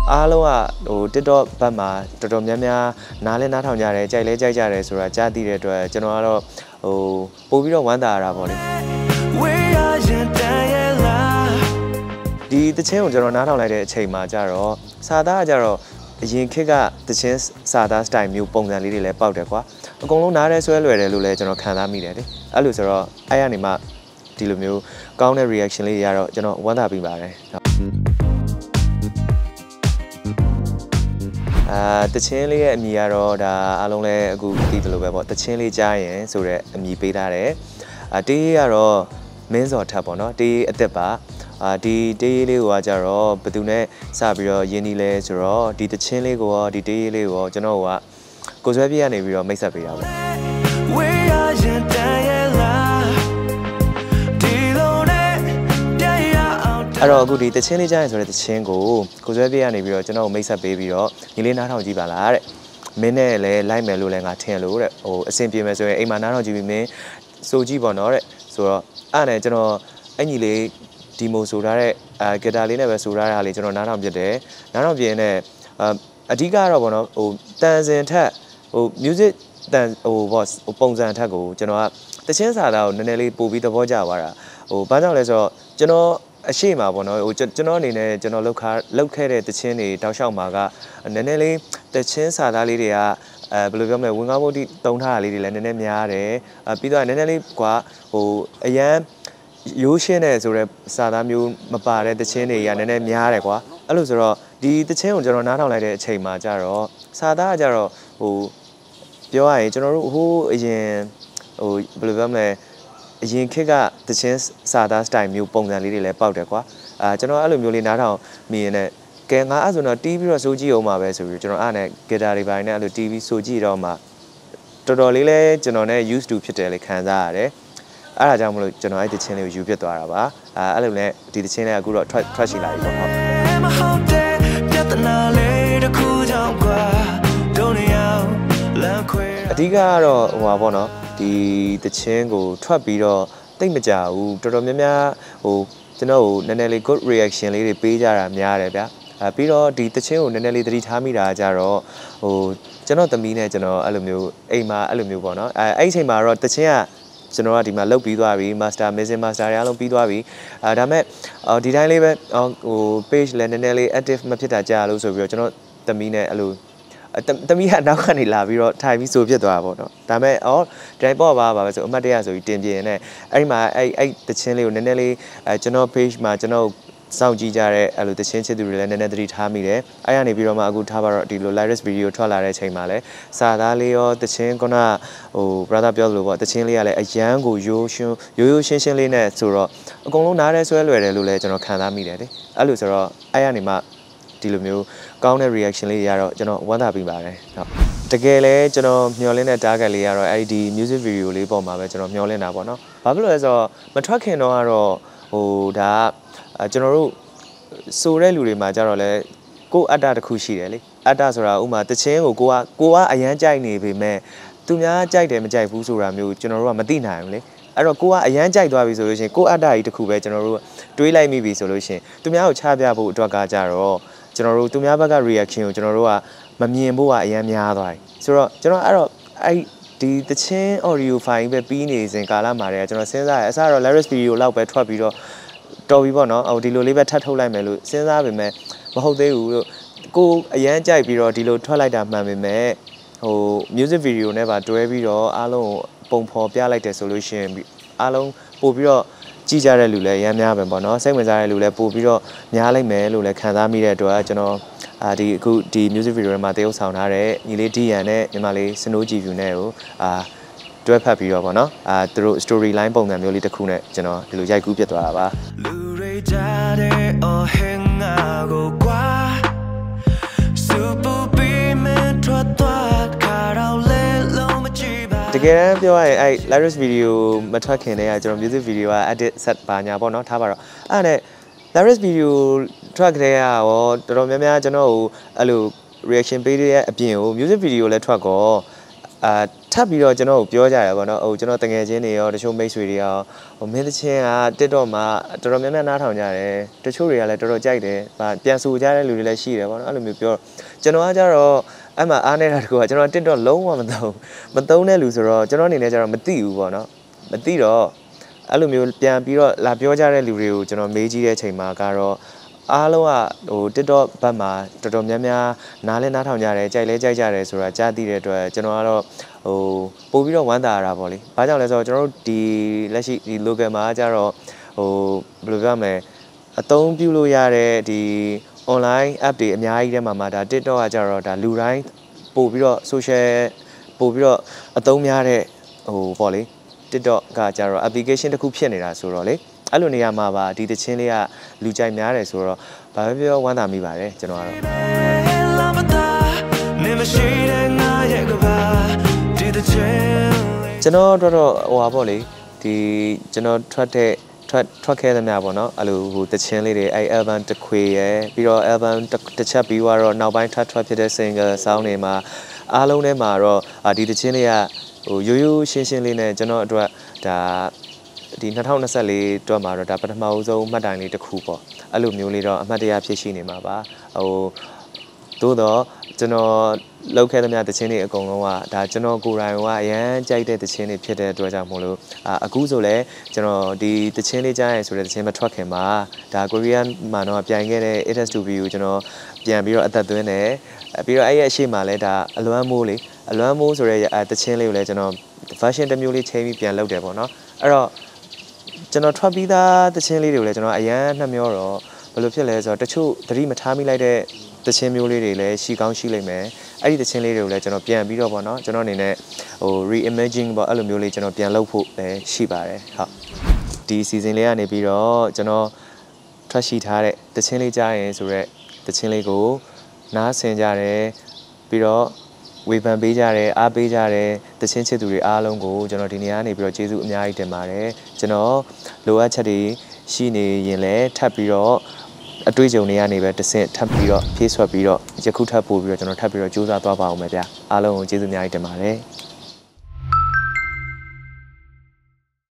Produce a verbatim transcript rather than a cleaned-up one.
အားလုံးကဟို TikTok ဘက်မှာတော်တော်များများနားလဲနားထောင်ကြတယ်ကြိုက်လဲကြိုက်ကြတယ်ဆိုတာကြားသိတဲ့အတွက်ကျွန်တော်ကတော့ဟိုပို့ပြီးတော့ဝမ်းသာရတာပေါ့လေဒီတချင်းကိုကျွန်တော်နားထောင်လိုက်တဲ့အချိန်မှာကျတော့စာသားကကျတော့အရင်ခေတ်ကတချင်းစာသား style မျိုးပုံစံလေးတွေလည်းပေါက်တယ်ကွာအကုန်လုံးနားရဲဆွဲလွယ်တယ်လို့လည်းကျွန်တော်ခံစားမိတယ်လေအဲ့လိုဆိုတော့အဲ့ရနေမှဒီလိုမျိုးကောင်းတဲ့ reaction လေးတွေရတော့ကျွန်တော်ဝမ်းသာပြီးပါတယ်အာတချင်းလေးရဲ့အမည်ကတော့ဒါအားလုံးလည်းအခုသိတယ်လို့ပဲပေါ့တချင်းလေးကြားရင်ဆိုတော့အမည်ပေးထားတယ်အာတေးကတော့မင်းစော်ထပ်ပေါ့နော်တေးအသက်ပါအာဒီတေးလေးကိုကကြတော့ဘယ်သူနဲ့စပြီးတော့ရင်းနှီးလဲဆိုတော့ဒီတချင်းလေးကိုရောဒီတေးလေးကိုရောကျွန်တော်ကကိုဆွဲပြရနေပြီးတော့မိတ်ဆက်ပေးတာပေါ့အဲ့တော့အခုဒီတချင်းလေးကြားရင်ဆိုတဲ့တချင်းကိုကိုဆွဲပြရနေပြီးတော့ကျွန်တော်မိတ်ဆက်ပေးပြီးတော့ညီလေးနားထောင်ကြည့်ပါလားတဲ့မင်းနဲ့လည်းလိုက်မယ်လို့လည်းငါထင်လို့တဲ့ဟိုအဆင်ပြေမယ်ဆိုရင်အိမ်မှာနားထောင်ကြည့်ပြီးမင်းစိုးကြည့်ပေါ့နော်တဲ့ဆိုတော့အဲ့နဲ့ကျွန်တော်အညီလေးဒီမိုဆိုထားတဲ့အာဂီတာလေးနဲ့ပဲဆိုထားတာလေးကျွန်တော်နားထောင်ပြတယ်နားထောင်ပြင်းနဲ့အာအဓိကတော့ပေါ့နော်ဟိုတန်စင်ထက်ဟို music တန်ဟိုဘော့ပုံစံထက်ကိုကျွန်တော်ကတချင်းစာသားကိုနည်းနည်းလေးပို့ပြီးသဘောကျသွားတာဟိုဘာကြောင့်လဲဆိုတော့ကျွန်တော်အရှိမှာပေါ့နော်ဟိုကျွန်တော်အနေနဲ့ကျွန်တော်လောက်ခါလောက်ခဲ့တဲ့တချင်းတွေတောက်လျှောက်မှာကနည်းနည်းလေးတချင်းစာသားလေးတွေကအဲဘယ်လိုပြောမလဲဝင်ကားဖို့တိတုံးထားတာလေးတွေလည်းနည်းနည်းများတယ်အဲပြီးတော့နည်းနည်းလေးကွာဟိုအရန်ရိုးရှင်းတယ်ဆိုတော့စာသားမျိုးမပါတဲ့တချင်းတွေကနည်းနည်းများတယ်ကွာအဲ့လိုဆိုတော့ဒီတချင်းကိုကျွန်တော်နားထောင်လိုက်တဲ့အချိန်မှာကျတော့စာသားကကျတော့ဟိုပြောရရင်ကျွန်တော်တို့ဟိုအရင်ဟိုဘယ်လိုပြောမလဲအရင်ခေတ်ကတချင်းစာသား style မျိုးပုံစံလေးတွေလည်းပေါက်တယ်ကွာအာကျွန်တော်အဲ့လိုမျိုးလေးနားထောင်မိရင်လည်းကဲငါအဲ့ဆိုတော့တီးပြီးတော့စိုးကြည့်အောင်ပါပဲဆိုပြီးကျွန်တော်အဲ့နဲ့ဂီတာတွေပိုင်းနဲ့အဲ့လိုတီးပြီးစိုးကြည့်တော့မှတော်တော်လေးလဲကျွန်တော်နဲ့ used to ဖြစ်တယ်လေခံစားရတယ်အဲ့ဒါကြောင့်မလို့ကျွန်တော်အဲ့ဒီချင်းလေးကိုယူပြစ်သွားတာပါအဲအဲ့လိုနဲ့ဒီတချင်းလေးကအခုတော့ ထွက်ထွက်ရှိလာပြီပေါ့ဟုတ်အဓိကကတော့ဟိုပါပေါ့နော်ဒီတချင်းကိုထွက်ပြီးတော့တိတ်မကြဘူးတော်တော်များများဟိုကျွန်တော်ဟိုနည်းနည်းလေး good reaction လေးတွေပေးကြတာများတယ်ဗျာအဲပြီးတော့ဒီတချင်းကိုနည်းနည်းလေးသတိထားမိတာကြတော့ဟိုကျွန်တော်သမီးနဲ့ကျွန်တော်အဲ့လိုမျိုးအိမ်မှာအဲ့လိုမျိုးပေါ့နော်အဲအဲ့ဒီအချိန်မှာတော့တချင်းကကျွန်တော်ကဒီမှာလုတ်ပြီးသွားပြီ master amazing master တွေအားလုံးပြီးသွားပြီအဲဒါမဲ့ဒီတိုင်းလေးပဲဟို page လည်းနည်းနည်းလေး active မဖြစ်တာကြာလို့ဆိုပြီးတော့ကျွန်တော်သမီးနဲ့အဲ့လိုသမီးကနောက်ကနေလာပြီးတော့ထိုင်ပြီးဆိုဖြစ်သွားတာပေါ့နော်ဒါမဲ့အော်ဒီတိုင်းပေါ့ပါပါပဲဆိုအမှတ်တရဆိုပြီးတင်ပြရင်လည်းအဲ့ဒီမှာအဲ့အဲ့တချင်းလေးကိုနည်းနည်းလေးအဲကျွန်တော် page မှာကျွန်တော်စောင့်ကြည့်ကြတဲ့အဲ့လိုတချင်းချစ်သူတွေလည်းနည်းနည်းသတိထားမိတယ်အဲ့ရနေပြီးတော့မှအခုထားပါတော့ဒီလို live video ထွက်လာတဲ့အချိန်မှာလည်းစာသားလေးရောတချင်းကဟို brother ပြောလို့ပေါ့တချင်းလေးကလည်းအရန်ကိုရိုးရှင်းရိုးရိုးရှင်းရှင်းလေးနဲ့ဆိုတော့အကုန်လုံးနားရဲဆွဲလွယ်တယ်လို့လည်းကျွန်တော်ခံစားမိတယ်လေအဲ့လိုဆိုတော့အဲ့ရနေမှဒီလိုမျိုးကောင်းတဲ့ reaction လေးတွေရတော့ကျွန်တော်ဝမ်းသာပြီးပါတယ်ဟုတ်တကယ်လဲကျွန်တော်မျှော်လင့်တဲ့ target လေးကတော့အဲ့ဒီ music video လေးပေါ်မှာပဲကျွန်တော်မျှော်လင့်တာပေါ့နော်ဘာဖြစ်လို့လဲဆိုတော့မထွက်ခင်တော့ကတော့ဟိုဒါကျွန်တော်တို့ဆိုတဲ့လူတွေမှာကြတော့လဲကိုအတ္တတစ်ခုရှိတယ်လေအတ္တဆိုတာဥမာတချင်းကိုကိုကကိုကအရန်ကြိုက်နေပေမဲ့သူများကြိုက်တယ်မကြိုက်ဘူးဆိုတာမျိုးကျွန်တော်တို့ကမသိနိုင်ဘူးလေအဲ့တော့ကိုကအရန်ကြိုက်သွားပြီဆိုလို့ရှိရင်ကိုအတ္တကြီးတစ်ခုပဲကျွန်တော်တို့တွေးလိုက်မိပြီဆိုလို့ရှိရင်သူများကိုချပြဖို့အတွက်ကကြတော့ကျွန်တော်တို့သူများဘက်က reaction ကိုကျွန်တော်တို့ကမမြင်ဖို့ကအရန်များသွားတယ်ဆိုတော့ကျွန်တော်အဲ့တော့အဲ့ဒီတချင်း audio file ပဲပြီးနေစဉ်ကာလမှာတည်းကကျွန်တော်စဉ်းစားရအစတော့ lyrics video လောက်ပဲထွက်ပြီးတော့တော်ပြီပေါ့နော်ဟိုဒီလိုလေးပဲထပ်ထုတ်လိုက်မယ်လို့စဉ်းစားပေမဲ့မဟုတ်သေးဘူးလို့ကိုအရန်ကြိုက်ပြီးတော့ဒီလိုထွက်လိုက်တာမှန်ပေမဲ့ဟို music video နဲ့ပါတွဲပြီးတော့အားလုံးပုံဖော်ပြလိုက်တယ်ဆိုလို့ရှိရင်အားလုံးပို့ပြီးတော့ကြည့်ကြတဲ့လူလည်းအရန်များပဲပေါ့နော်စိတ်ဝင်စားတဲ့လူလည်းပို့ပြီးတော့များလိုက်မယ်လို့လည်းခံစားမိတဲ့အတွက်ကျွန်တော်အာဒီအခုဒီ music video တွေမှာတရုပ်ဆောင်ထားတဲ့ညီလေးဒီယန်နဲ့ညီမလေးစနိုးကြည်ဖြူနဲ့ကိုအာတွဲဖက်ပြီးတော့ပေါ့နော်အာသူတို့ story line ပုံစံမျိုးလေးတစ်ခုနဲ့ကျွန်တော်ဒီလိုရိုက်ကူးပြသွားတာပါတကယ်ပြောရရင်အဲ့ lyrics video မထွက်ခင်တည်းကကျွန်တော် music video က edit set ပါညာပေါ့နော်ထားပါတော့အဲ့နဲ့ lyrics video ထွက်ကြတဲ့ကရောတော်တော်များများကျွန်တော်ဟိုအဲ့လို reaction ပေးတဲ့အပြင်ကို music video လည်းထွက်ကောအာထပ်ပြီးတော့ကျွန်တော်ကိုပြောကြတယ်ပေါ့နော်ဟိုကျွန်တော်တငယ်ချင်းတွေရောတချို့မိတ်ဆွေတွေရောဟိုမင်းသချင်းကတစ်တော့မှတော်တော်များများနားထောင်ကြတယ်တချို့တွေကလည်းတော်တော်ကြိုက်တယ်ဗာပြန်ဆိုကြတဲ့လူတွေလည်းရှိတယ်ပေါ့နော်အဲ့လိုမျိုးပြောကျွန်တော်ကကြတော့အဲ့မှာအားနေတာတကူကကျွန်တော်တစ်တော့လုံးဝမသုံးမသုံးတဲ့လူဆိုတော့ကျွန်တော်အနေနဲ့ကြတော့မသိဘူးပေါ့နော်မသိတော့အဲ့လိုမျိုးပြန်ပြီးတော့လာပြောကြတဲ့လူတွေကိုကျွန်တော်မေးကြည့်တဲ့အချိန်မှာကတော့အားလုံးကဟို TikTok ဘက်မှာတော်တော်များများနားလဲနားထောင်ကြတယ်ကြိုက်လဲကြိုက်ကြတယ်ဆိုတာကြားသိတဲ့အတွက်ကျွန်တော်ကတော့ဟိုပို့ပြီးတော့ဝမ်းသာရတာပေါ့လေ။ဘာကြောင့်လဲဆိုတော့ကျွန်တော်တို့ဒီလက်ရှိဒီ local မှာကျတော့ဟိုဘယ်လိုပြောမလဲအသုံးပြုလို့ရတဲ့ဒီ online app တွေအများကြီးထဲမှာမှာဒါ TikTok ကကျတော့ဒါလူတိုင်းပို့ပြီးတော့ social ပို့ပြီးတော့အသုံးများတဲ့ဟိုပေါ့လေ TikTok ကကျတော့ application တစ်ခုဖြစ်နေတာဆိုတော့လေအဲ့လိုနေရာမှာပါဒီတချင်းလေးကလူကြိုက်များတယ်ဆိုတော့ဘာပဲပြောဝမ်းသာမိပါတယ်ကျွန်တော်ကတော့ကျွန်တော်တော့တော့ဟိုပါပေါ့လေဒီကျွန်တော်ထွက်တဲ့ထွက်ထွက်ခဲ့သမျှပေါ့နော်အဲ့လိုဟိုတချင်းလေးတွေအဲ့ album တစ်ခွေရယ်ပြီးတော့ album တစ်ချက်ပြီးတော့နောက်ပိုင်းထွက်ထွက်ဖြစ်တဲ့ single sound တွေမှာအားလုံးထဲမှာတော့ဒီတချင်းလေးကဟိုရိုးရိုးရှင်းရှင်းလေးနဲ့ကျွန်တော်အတွက်ဒါဒီ၂၀၂၄အတွက်မှာတော့ဒါပထမအဆုံးမှတ်တိုင်လေးတစ်ခုပေါ့အဲ့လိုမျိုးလေးတော့အမှတ်တရဖြစ်ရှိနေမှာပါဟိုသို့တော့ကျွန်တော်လောက်ခဲ့သမျှတခြင်းတွေအကုန်လုံးကဒါကျွန်တော်ကိုယ်တိုင်ကအရန်ကြိုက်တဲ့တခြင်းတွေဖြစ်တဲ့အတွက်ကြောင့်မို့လို့အခုဆိုလဲကျွန်တော်ဒီတခြင်းလေးကြားရဲဆိုတဲ့တခြင်းမထွက်ခင်မှာဒါကိုရီးယားမှာတော့ပြိုင်ခဲ့တဲ့ It has to be ကိုကျွန်တော်ပြန်ပြီးတော့အသက်သွင်းတယ်ပြီးတော့အဲ့ရဲ့အရှိမလဲဒါအလွမ်းမိုးလေးအလွမ်းမိုးဆိုတဲ့တခြင်းလေးကိုလည်းကျွန်တော် version တစ်မျိုးလေးချိန်ပြီးပြန်လုပ်တယ်ပေါ့နော်အဲ့တော့ကျွန်တော်ထွက်ပြီးသားတခြင်းလေးတွေကိုလည်းကျွန်တော်အရန်နှမျောတော့ဘယ်လိုဖြစ်လဲဆိုတော့တချို့သတိမထားမိလိုက်တဲ့တခြင်းမျိုးလေးတွေလည်းရှိကောင်းရှိလိမ့်မယ်အဲ့ဒီတခြင်းလေးတွေကိုလည်းကျွန်တော်ပြန်ပြီးတော့ပေါ့နော်ကျွန်တော်အနေနဲ့ဟို reimagine ပေါ့အဲ့လိုမျိုးလေးကျွန်တော်ပြန်လုပ်ဖို့လည်းရှိပါတယ်ဟုတ်ဒီ season လေးကနေပြီးတော့ကျွန်တော်ထွက်ရှိထားတဲ့တခြင်းလေးကြားရင်ဆိုတော့တခြင်းလေးကိုနားဆင်ကြတယ်ပြီးတော့ဝေဖန်ပေးကြတယ်အားပေးကြတယ်တခြင်းချစ်သူတွေအားလုံးကိုကျွန်တော်ဒီနေရာကနေပြီးတော့ကျေးဇူးအများကြီးတင်ပါတယ်ကျွန်တော်လိုအပ်ချက်တွေရှိနေရင်လည်းထပ်ပြီးတော့အတွေ့အကြုံတွေကနေပဲတစ်ဆင့်ထပ်ပြီးတော့ဖြည့်ဆွတ်ပြီးတော့ယခုထပ်ပို့ပြီးတော့ကျွန်တော်ထပ်ပြီးတော့ကြိုးစားသွားပါအောင်မယ်ဗျာအားလုံးကိုကျေးဇူးအများကြီးတင်ပါတယ်